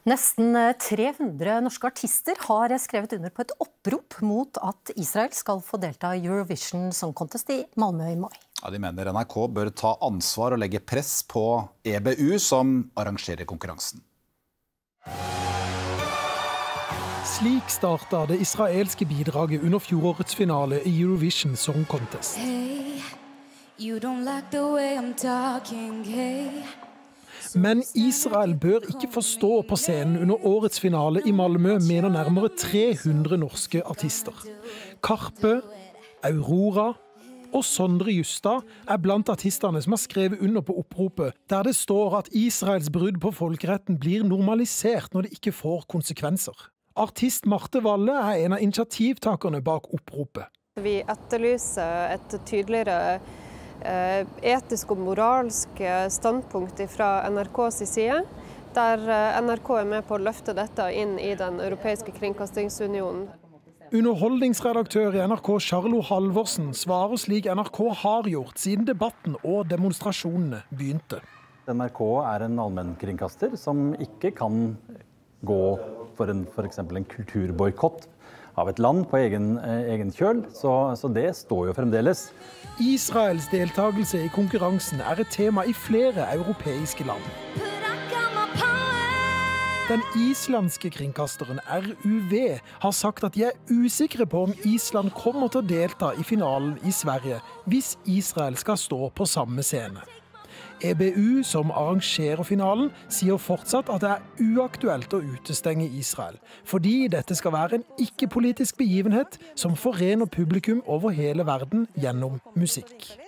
Nesten 300 norske artister har skrevet under på et opprop mot at Israel skal få delta i Eurovision Song Contest i Malmö i mai. Ja, de mener NRK bør ta ansvar og legge press på EBU, som arrangerer konkurransen. Slik startet det israelske bidraget under fjorårets finale i Eurovision Song Contest. Hey, you don't like the way I'm talking, hey. Men Israel bør ikke få stå på scenen under årets finale i Malmö, mener nærmere 300 norske artister. Karpe, Aurora og Sondre Justad er blant artistene som har skrevet under på oppropet, der det står at Israels brudd på folkeretten blir normalisert når det ikke får konsekvenser. Artist Marte Valle er en av initiativtakerne bak oppropet. Vi etterlyser et tydeligere etisk og moralsk standpunkt fra NRKs side, der NRK er med på å løfte dette inn i den europeiske kringkastingsunionen. Underholdningsredaktør i NRK Charlo Halvorsen svarer slik NRK har gjort siden debatten og demonstrasjonene begynte. NRK er en allmennkringkaster som ikke kan gå for eksempel en kulturboykott av et land på egen kjøl, så det står jo fremdeles. Israels deltagelse i konkurransen er et tema i flere europeiske land. Den islandske kringkasteren RUV har sagt at de er usikre på om Island kommer til å delta i finalen i Sverige hvis Israel skal stå på samme scene. EBU, som arrangerer finalen, sier fortsatt at det er uaktuelt å utestenge Israel, fordi dette skal være en ikke-politisk begivenhet som forener publikum over hele verden gjennom musikk.